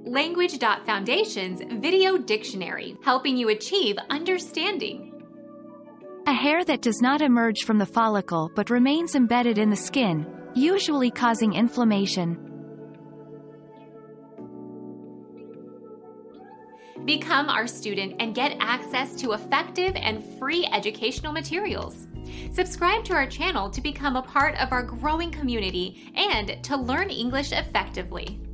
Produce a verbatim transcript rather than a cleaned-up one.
Language Foundation's Video Dictionary, helping you achieve understanding. A hair that does not emerge from the follicle but remains embedded in the skin, usually causing inflammation. Become our student and get access to effective and free educational materials. Subscribe to our channel to become a part of our growing community and to learn English effectively.